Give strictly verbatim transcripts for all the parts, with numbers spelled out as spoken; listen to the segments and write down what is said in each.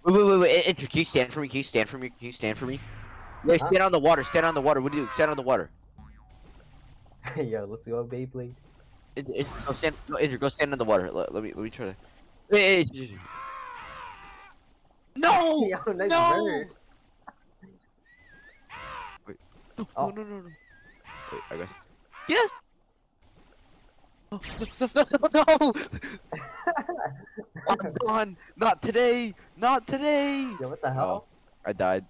Wait, wait, wait, wait. Andrew, can you stand for me? Can you stand for me? Can you stand for me? Wait, Huh? stand on the water. Stand on the water. What do you do? Stand on the water. Yo, let's go, Beyblade. Andrew, Andrew, go stand. No, Andrew, go stand on the water. Let, let me. Let me try to. Wait, wait, wait. No! Yo, nice No! bird. Wait. No, Oh. no, no, no, no. Wait, I got it. Yes! Oh, no, no, no, no! I'm gone! Not today! Not today! Yo, what the Oh, hell? I died.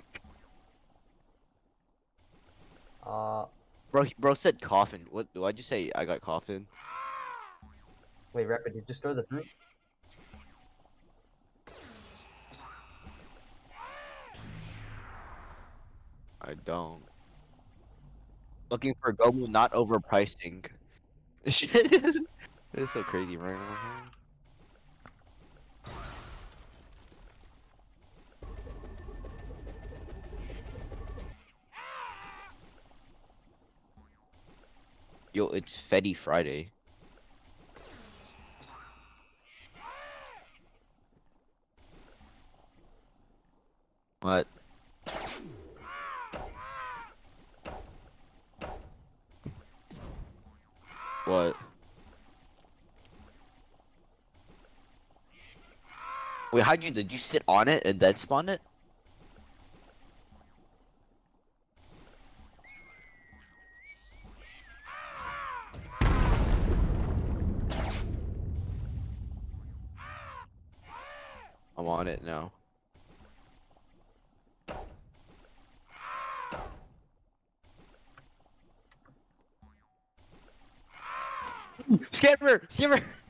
Uh, Bro, he- bro said coffin. What do I just say? I got coffin. wait, Rapid, did you just throw the fruit? I don't. Looking for Gomu, not overpricing. Shit. It's so crazy right now. Yo, it's Fetty Friday. What? What? Wait, how'd you, did you sit on it and then spawn it? I'm on it now. Scammer! Scammer!